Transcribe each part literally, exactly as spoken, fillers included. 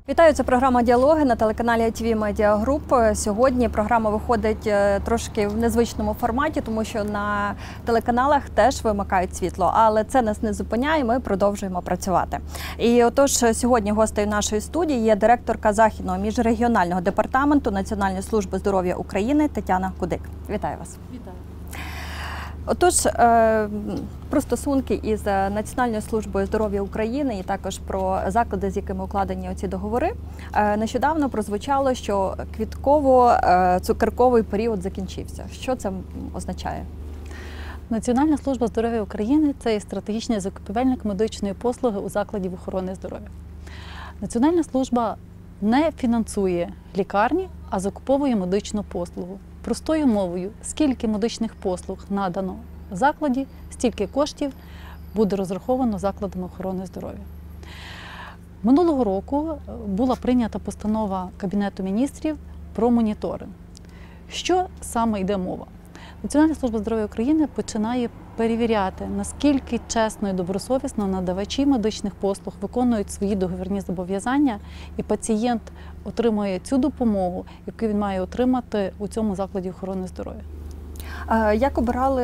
Вітаю, це програма «Діалоги» на телеканалі ай ті ві Media Group. Сьогодні програма виходить трошки в незвичному форматі, тому що на телеканалах теж вимикають світло, але це нас не зупиняє, ми продовжуємо працювати. І отож, сьогодні гостею нашої студії є директорка Західного міжрегіонального департаменту Національної служби здоров'я України Тетяна Кудик. Вітаю вас. Вітаю. Отож, про стосунки із Національною службою здоров'я України і також про заклади, з якими укладені оці договори. Нещодавно прозвучало, що квітково-цукерковий період закінчився. Що це означає? Національна служба здоров'я України – це є стратегічний закупівельник медичної послуги у закладів охорони здоров'я. Національна служба не фінансує лікарні, а закуповує медичну послугу. Простою мовою, скільки медичних послуг надано в закладі, стільки коштів буде розраховано закладами охорони здоров'я. Минулого року була прийнята постанова Кабінету міністрів про моніторинг. Що саме йде мова? Національна служба здоров'я України починає перевіряти, наскільки чесно і добросовісно надавачі медичних послуг виконують свої договірні зобов'язання, і пацієнт отримує цю допомогу, яку він має отримати у цьому закладі охорони здоров'я. Як обирали,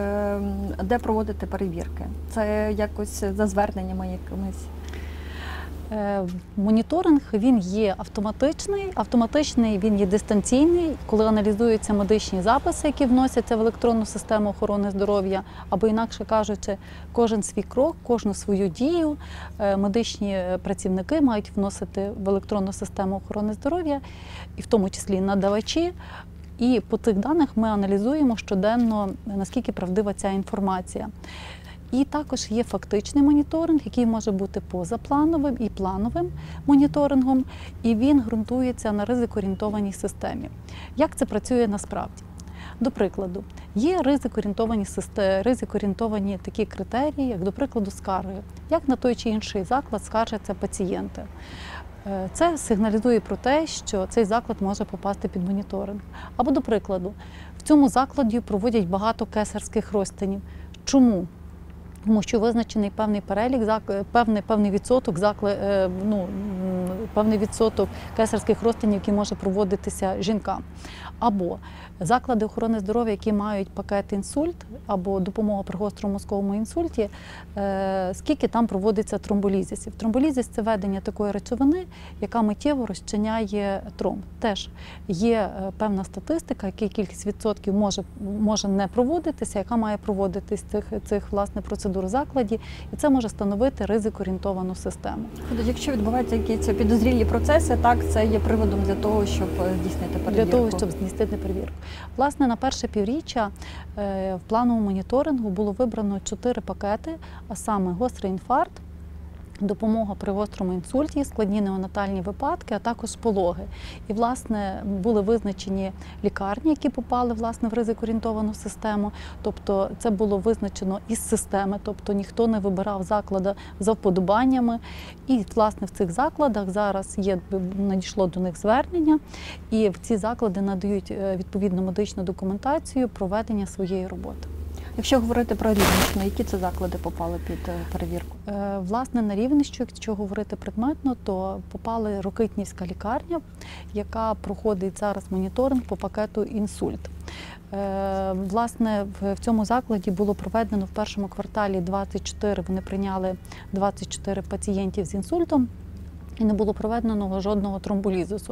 де проводити перевірки? Це якось за зверненнями якимись? Моніторинг, він є автоматичний, автоматичний, він є дистанційний, коли аналізуються медичні записи, які вносяться в електронну систему охорони здоров'я, або інакше кажучи, кожен свій крок, кожну свою дію медичні працівники мають вносити в електронну систему охорони здоров'я, і в тому числі надавачі. І по тих даних ми аналізуємо щоденно, наскільки правдива ця інформація. І також є фактичний моніторинг, який може бути позаплановим і плановим моніторингом, і він ґрунтується на ризик-орієнтованій системі. Як це працює насправді? До прикладу, є ризик-орієнтовані системи, ризик-орієнтовані такі критерії, як, до прикладу, скарги. Як на той чи інший заклад скаржаться пацієнти. Це сигналізує про те, що цей заклад може попасти під моніторинг. Або, до прикладу, в цьому закладі проводять багато кесарських розтинів. Чому? Тому що визначений певний перелік, певний, певний відсоток, ну, певний відсоток кесарських розтинів, які може проводитися жінкам. Або заклади охорони здоров'я, які мають пакет інсульт або допомога при гострому мозковому інсульті, скільки там проводиться тромболізисів. Тромболізис – це введення такої речовини, яка миттєво розчиняє тромб. Теж є певна статистика, яка кількість відсотків може, може не проводитися, яка має проводитись цих, цих власне, процедур у закладі, і це може становити ризик-орієнтовану систему. Якщо відбуваються якісь підозрілі процеси, так, це є приводом для того, щоб здійснити перевірку? Для того, щоб здійснити перевірку. Власне, на перше півріччя в плановому моніторингу було вибрано чотири пакети, а саме гострий інфаркт, допомога при гострому інсульті, складні неонатальні випадки, а також пологи. І, власне, були визначені лікарні, які попали, власне, в ризик-орієнтовану систему. Тобто це було визначено із системи, тобто ніхто не вибирав заклади за вподобаннями. І, власне, в цих закладах зараз є, надійшло до них звернення, і в ці заклади надають відповідну медичну документацію про ведення своєї роботи. Якщо говорити про Рівненщину, які це заклади попали під перевірку? Власне, на Рівненщину, якщо говорити предметно, то попали Рокитнівська лікарня, яка проходить зараз моніторинг по пакету інсульт. Власне, в цьому закладі було проведено в першому кварталі двадцять чотири, вони прийняли двадцять чотири пацієнтів з інсультом, і не було проведеного жодного тромболізису.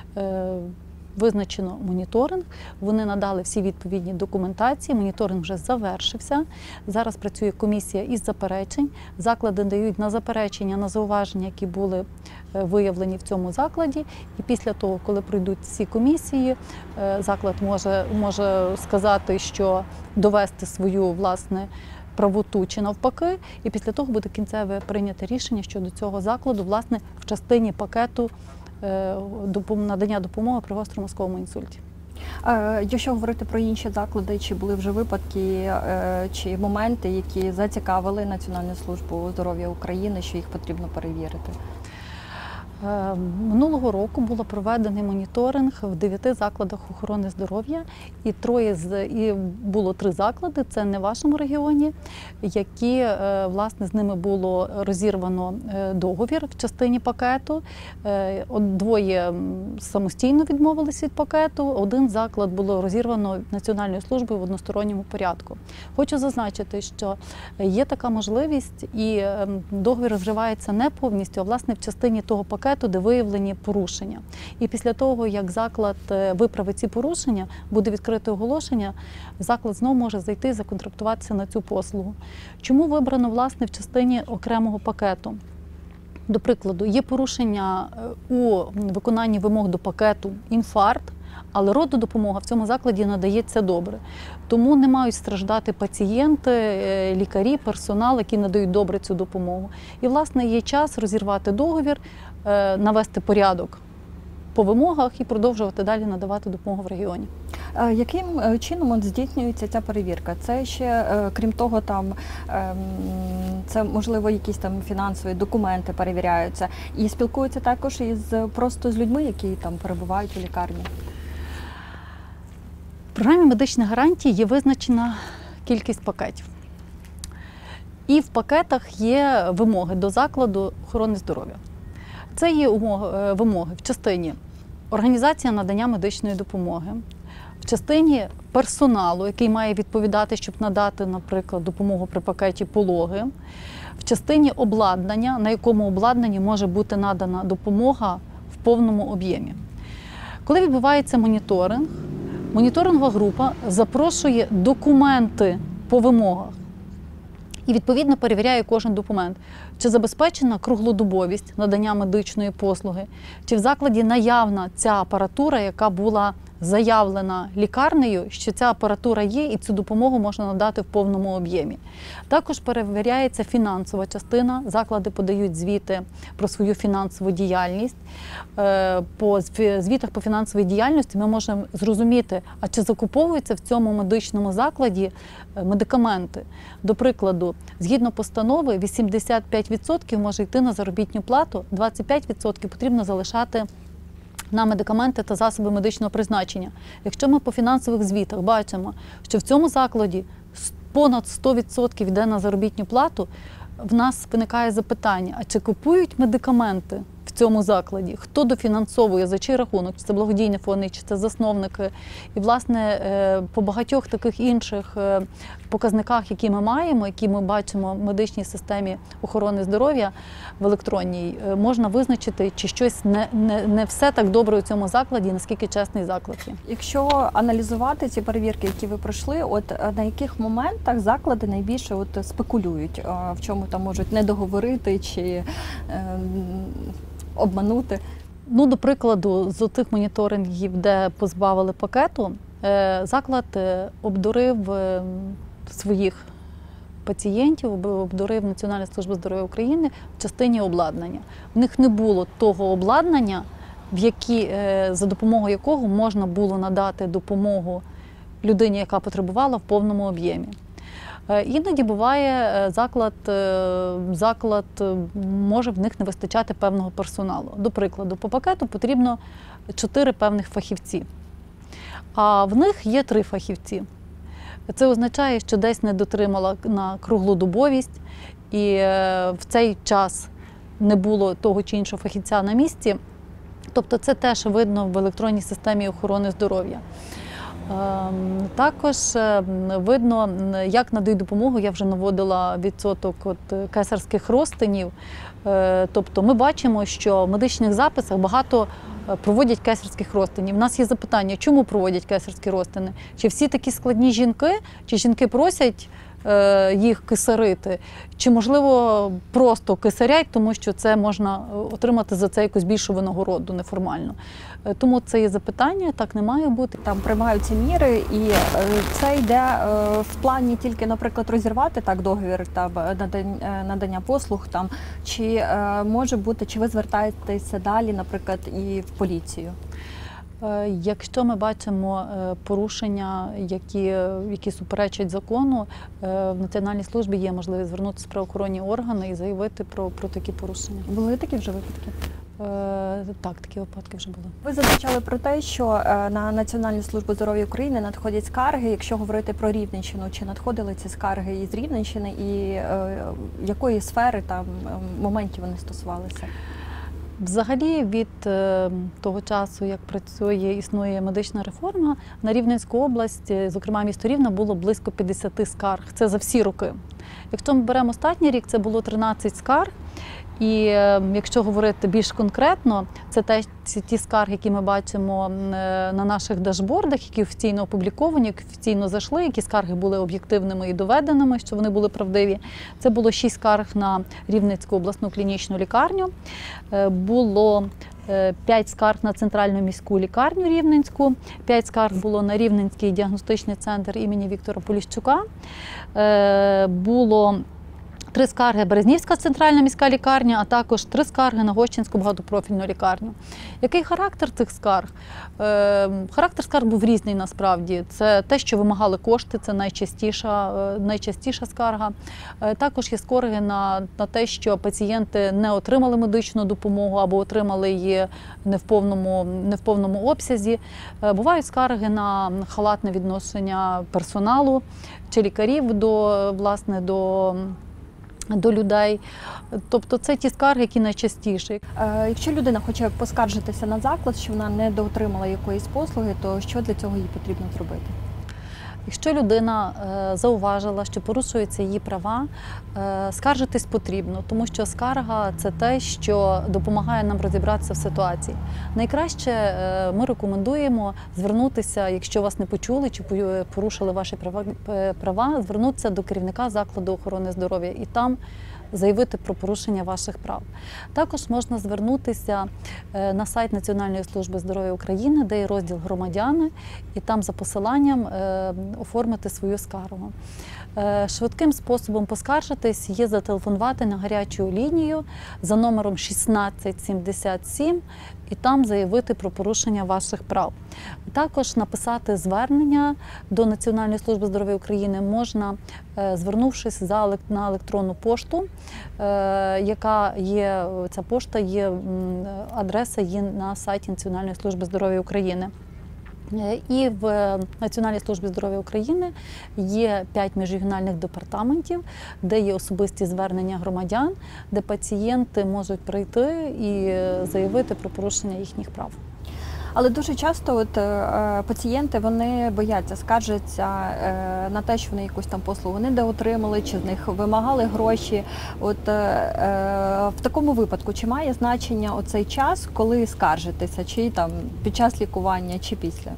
Визначено моніторинг, вони надали всі відповідні документації, моніторинг вже завершився. Зараз працює комісія із заперечень. Заклади дають на заперечення, на зауваження, які були виявлені в цьому закладі. І після того, коли пройдуть ці комісії, заклад може, може сказати, що довести свою, власне, правоту чи навпаки, і після того буде кінцеве прийняте рішення щодо цього закладу, власне, в частині пакету надання допомоги при гострому мозковому інсульті. Якщо говорити про інші заклади, чи були вже випадки, чи моменти, які зацікавили Національну службу здоров'я України, що їх потрібно перевірити? Минулого року було проведений моніторинг в дев'яти закладах охорони здоров'я, і троє з і було три заклади. Це не в вашому регіоні, які власне з ними було розірвано договір в частині пакету. Двоє самостійно відмовились від пакету. Один заклад було розірвано Національною службою в односторонньому порядку. Хочу зазначити, що є така можливість, і договір розривається не повністю, а власне в частині того пакету, де виявлені порушення. І після того, як заклад виправить ці порушення, буде відкрите оголошення, заклад знову може зайти і законтрактуватися на цю послугу. Чому вибрано, власне, в частині окремого пакету? До прикладу, є порушення у виконанні вимог до пакету інфаркт, але рододопомога в цьому закладі надається добре. Тому не мають страждати пацієнти, лікарі, персонал, які надають добре цю допомогу. І, власне, є час розірвати договір, навести порядок по вимогах і продовжувати далі надавати допомогу в регіоні. Яким чином здійснюється ця перевірка? Це ще, крім того, там це, можливо, якісь там фінансові документи перевіряються. І спілкуються також із просто з людьми, які там перебувають у лікарні? В програмі медичних гарантій є визначена кількість пакетів. І в пакетах є вимоги до закладу охорони здоров'я. Це є вимоги в частині організації надання медичної допомоги, в частині персоналу, який має відповідати, щоб надати, наприклад, допомогу при пакеті пологи, в частині обладнання, на якому обладнанні може бути надана допомога в повному об'ємі. Коли відбувається моніторинг, моніторингова група запрошує документи по вимогах і, відповідно, перевіряє кожен документ, чи забезпечена круглодобовість надання медичної послуги, чи в закладі наявна ця апаратура, яка була заявлена лікарнею, що ця апаратура є і цю допомогу можна надати в повному об'ємі. Також перевіряється фінансова частина. Заклади подають звіти про свою фінансову діяльність. По звітах по фінансовій діяльності ми можемо зрозуміти, а чи закуповуються в цьому медичному закладі медикаменти. До прикладу, згідно постанови, вісімдесят п'ять відсотків може йти на заробітну плату, двадцять п'ять відсотків потрібно залишати на медикаменти та засоби медичного призначення. Якщо ми по фінансових звітах бачимо, що в цьому закладі понад сто відсотків йде на заробітну плату, в нас виникає запитання, а чи купують медикаменти в цьому закладі? Хто дофінансовує, за чий рахунок? Чи це благодійні фонди, чи це засновники? І, власне, по багатьох таких інших показниках, які ми маємо, які ми бачимо в медичній системі охорони здоров'я в електронній, можна визначити, чи щось не, не, не все так добре у цьому закладі, наскільки чесний заклад є. Якщо аналізувати ці перевірки, які ви пройшли, от на яких моментах заклади найбільше от спекулюють, в чому там можуть не договорити чи е, обманути? Ну, до прикладу, з тих моніторингів, де позбавили пакету, заклад обдурив своїх пацієнтів, обдурив Національну службу здоров'я України в частині обладнання. В них не було того обладнання, в які, за допомогою якого можна було надати допомогу людині, яка потребувала, в повному об'ємі. Іноді буває, заклад, заклад може в них не вистачати певного персоналу. До прикладу, по пакету потрібно чотири певних фахівці, а в них є три фахівці. Це означає, що десь не дотримала на круглодобовість, і в цей час не було того чи іншого фахівця на місці. Тобто це теж видно в електронній системі охорони здоров'я. Також видно, як надають допомогу, я вже наводила відсоток от кесарських розтинів. Тобто ми бачимо, що в медичних записах багато проводять кесарських розтинів. У нас є запитання, чому проводять кесарські розтини? Чи всі такі складні жінки, чи жінки просять їх кесарити, чи, можливо, просто кесарять, тому що це можна отримати за це якусь більшу винагороду неформально. Тому це є запитання, так не має бути. Там приймаються міри, і це йде в плані тільки, наприклад, розірвати так договір та надання послуг, там, чи може бути, чи ви звертаєтеся далі, наприклад, і в поліцію? Якщо ми бачимо порушення, які, які суперечать закону, в Національній службі є можливість звернутися в правоохоронні органи і заявити про, про такі порушення. Були такі вже випадки? Так, такі випадки вже були. Ви зазначали про те, що е, на Національну службу здоров'я України надходять скарги. Якщо говорити про Рівненщину, чи надходили ці скарги із Рівненщини і е, якої сфери там моментів вони стосувалися? Взагалі, від е, того часу, як працює, існує медична реформа, на Рівненську область, зокрема місто Рівне, було близько п'ятдесят скарг. Це за всі роки. Якщо ми беремо останній рік, це було тринадцять скарг. І е, якщо говорити більш конкретно, це те, ці, ті скарги, які ми бачимо е, на наших дашбордах, які офіційно опубліковані, які офіційно зайшли, які скарги були об'єктивними і доведеними, що вони були правдиві. Це було шість скарг на Рівненську обласну клінічну лікарню, е, було е, п'ять скарг на центральну міську лікарню Рівненську, п'ять скарг було на Рівненський діагностичний центр імені Віктора Поліщука, е, було три скарги Березнівська центральна міська лікарня, а також три скарги на Гощинську багатопрофільну лікарню. Який характер цих скарг? Е, характер скарг був різний насправді. Це те, що вимагали кошти, це найчастіша, найчастіша скарга. Е, також є скарги на, на те, що пацієнти не отримали медичну допомогу або отримали її не в повному, не в повному обсязі. Е, бувають скарги на халатне відношення персоналу чи лікарів до, власне, до до людей. Тобто це ті скарги, які найчастіші. Е, якщо людина хоче поскаржитися на заклад, що вона не доотримала якоїсь послуги, то що для цього їй потрібно зробити? Якщо людина е, зауважила, що порушуються її права, е, скаржитись потрібно, тому що скарга – це те, що допомагає нам розібратися в ситуації. Найкраще е, ми рекомендуємо звернутися, якщо вас не почули чи порушили ваші права, права, звернутися до керівника закладу охорони здоров'я і там заявити про порушення ваших прав. Також можна звернутися на сайт Національної служби здоров'я України, де є розділ «Громадяни», і там за посиланням оформити свою скаргу. Швидким способом поскаржитись є зателефонувати на гарячу лінію за номером шістнадцять сімдесят сім і там заявити про порушення ваших прав. Також написати звернення до Національної служби здоров'я України можна, звернувшись за, на електронну пошту, яка є, ця пошта є, адреса є на сайті Національної служби здоров'я України. І в Національній службі здоров'я України є п'ять міжрегіональних департаментів, де є особисті звернення громадян, де пацієнти можуть прийти і заявити про порушення їхніх прав. Але дуже часто от, е, пацієнти вони бояться, скаржаться е, на те, що вони якусь там послугу не доотримали, чи з них вимагали гроші. От, е, е, в такому випадку, чи має значення оцей час, коли скаржитися, чи там під час лікування, чи після?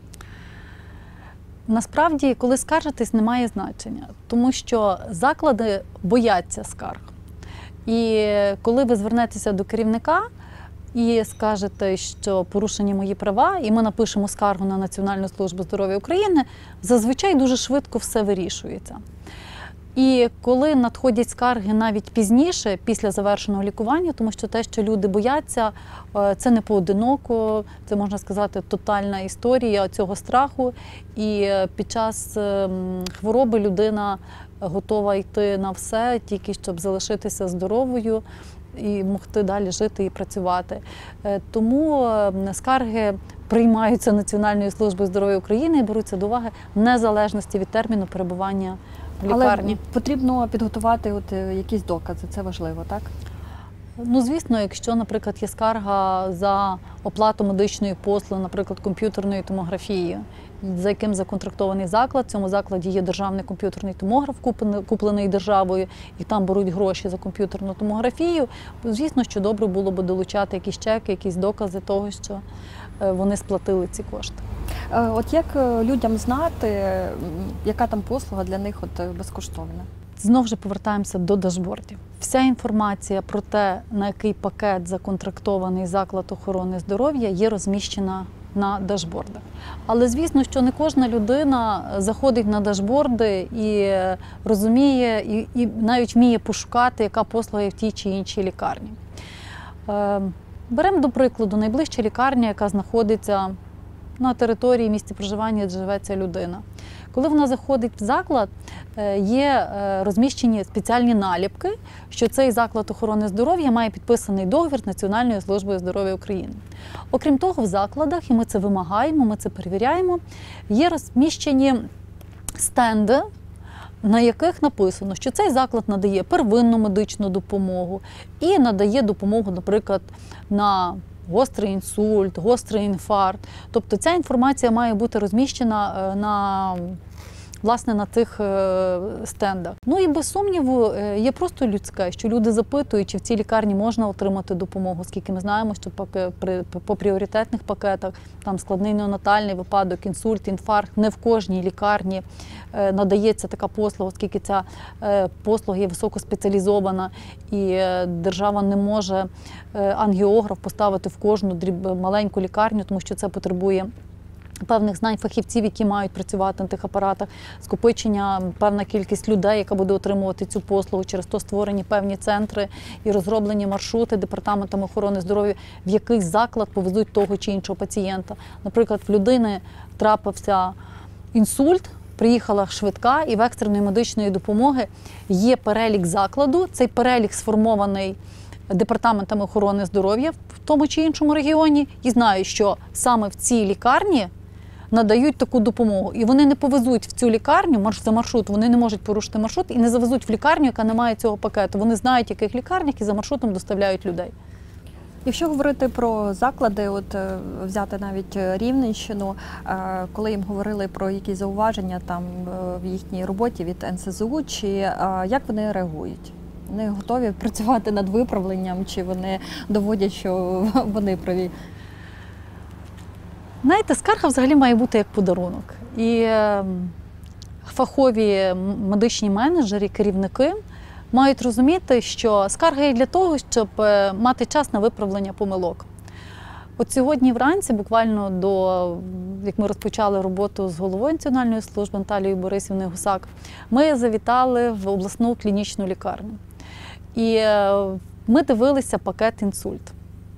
Насправді, коли скаржитись, не має значення, тому що заклади бояться скарг. І коли ви звернетеся до керівника і скажете, що порушені мої права, і ми напишемо скаргу на Національну службу здоров'я України, зазвичай дуже швидко все вирішується. І коли надходять скарги навіть пізніше, після завершеного лікування, тому що те, що люди бояться, це не поодиноко, це, можна сказати, тотальна історія цього страху. І під час хвороби людина готова йти на все, тільки щоб залишитися здоровою і могти далі жити і працювати. Тому скарги приймаються Національною службою здоров'я України і беруться до уваги в незалежності від терміну перебування в лікарні. Але потрібно підготувати от якісь докази, це важливо, так? Ну, звісно, якщо, наприклад, є скарга за оплату медичної послуги, наприклад, комп'ютерною томографією, за яким законтрактований заклад, в цьому закладі є державний комп'ютерний томограф, куплений державою, і там беруть гроші за комп'ютерну томографію, звісно, що добре було б долучати якісь чеки, якісь докази того, що вони сплатили ці кошти. От як людям знати, яка там послуга для них от безкоштовна? Знову ж повертаємося до дашбордів. Вся інформація про те, на який пакет законтрактований заклад охорони здоров'я, є розміщена на дашбордах. Але, звісно, що не кожна людина заходить на дашборди і розуміє, і, і навіть вміє пошукати, яка послуга є в тій чи іншій лікарні. Беремо, до прикладу, найближча лікарня, яка знаходиться на території місця проживання, де живе ця людина. Коли вона заходить в заклад, є розміщені спеціальні наліпки, що цей заклад охорони здоров'я має підписаний договір з Національною службою здоров'я України. Окрім того, в закладах, і ми це вимагаємо, ми це перевіряємо, є розміщені стенди, на яких написано, що цей заклад надає первинну медичну допомогу і надає допомогу, наприклад, на гострий інсульт, гострий інфаркт. Тобто ця інформація має бути розміщена на, власне, на цих стендах. Ну і без сумніву є просто людське, що люди запитують, чи в цій лікарні можна отримати допомогу, оскільки ми знаємо, що по пріоритетних пакетах там складний неонатальний випадок, інсульт, інфаркт, не в кожній лікарні надається така послуга, оскільки ця послуга є високоспеціалізована і держава не може ангіограф поставити в кожну маленьку лікарню, тому що це потребує певних знань фахівців, які мають працювати на тих апаратах, скопичення, певна кількість людей, яка буде отримувати цю послугу, через то створені певні центри і розроблені маршрути департаментами охорони здоров'я, в якийсь заклад повезуть того чи іншого пацієнта. Наприклад, в людини трапився інсульт, приїхала швидка і в екстреної медичної допомоги є перелік закладу, цей перелік сформований департаментами охорони здоров'я в тому чи іншому регіоні і знають, що саме в цій лікарні надають таку допомогу. І вони не повезуть в цю лікарню за маршрут, вони не можуть порушити маршрут і не завезуть в лікарню, яка не має цього пакету. Вони знають, яких лікарнях і за маршрутом доставляють людей. Якщо говорити про заклади, от взяти навіть Рівненщину, коли їм говорили про якісь зауваження там в їхній роботі від ен ес зе у, чи як вони реагують? Вони готові працювати над виправленням, чи вони доводять, що вони праві? Знаєте, скарга взагалі має бути як подарунок. І фахові медичні менеджери, керівники мають розуміти, що скарга є для того, щоб мати час на виправлення помилок. От сьогодні вранці, буквально до, як ми розпочали роботу з головою Національної служби Наталією Борисівною Гусак, ми завітали в обласну клінічну лікарню. І ми дивилися пакет інсульт.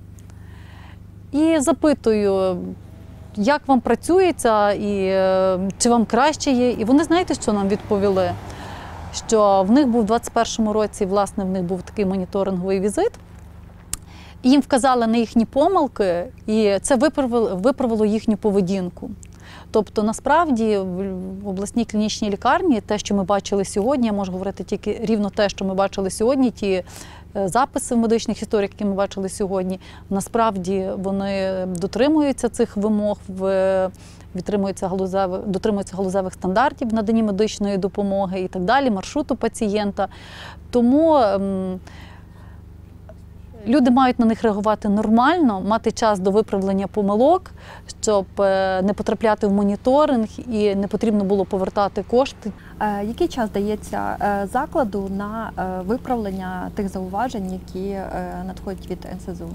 І запитую, як вам працюється, і чи вам краще є. І вони, знаєте, що нам відповіли? Що в них був у двадцять першому році, власне, в них був такий моніторинговий візит. І їм вказали на їхні помилки, і це виправило, виправило їхню поведінку. Тобто, насправді, в обласній клінічній лікарні, те, що ми бачили сьогодні, я можу говорити тільки рівно те, що ми бачили сьогодні, ті записи в медичних історіях, які ми бачили сьогодні, насправді вони дотримуються цих вимог, дотримуються галузевих, дотримуються галузевих стандартів в наданні медичної допомоги і так далі, маршруту пацієнта. Тому люди мають на них реагувати нормально, мати час до виправлення помилок, щоб не потрапляти в моніторинг і не потрібно було повертати кошти. Який час дається закладу на виправлення тих зауважень, які надходять від ен ес зе у?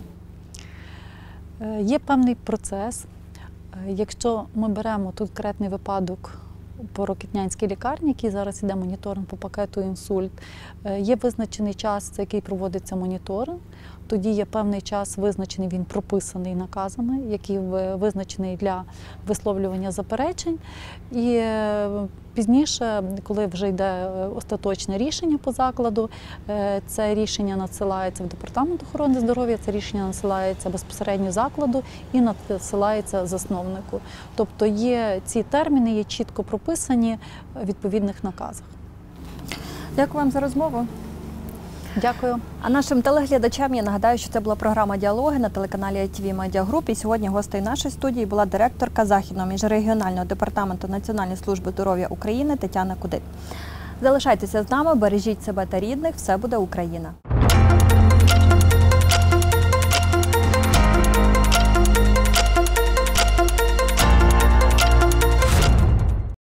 Є певний процес. Якщо ми беремо тут конкретний випадок по Рокитнянській лікарні, який зараз іде моніторинг по пакету інсульт, є визначений час, за який проводиться моніторинг. Тоді є певний час визначений, він прописаний наказами, який визначений для висловлювання заперечень. І пізніше, коли вже йде остаточне рішення по закладу, це рішення надсилається в департамент охорони здоров'я, це рішення надсилається безпосередньо закладу і надсилається засновнику. Тобто є ці терміни, є чітко прописані в відповідних наказах. Дякую вам за розмову. Дякую. А нашим телеглядачам я нагадаю, що це була програма «Діалоги» на телеканалі ай ті ві Media Group. І сьогодні гостею нашої студії була директорка Західного міжрегіонального департаменту Національної служби здоров'я України Тетяна Кудик. Залишайтеся з нами, бережіть себе та рідних, все буде Україна!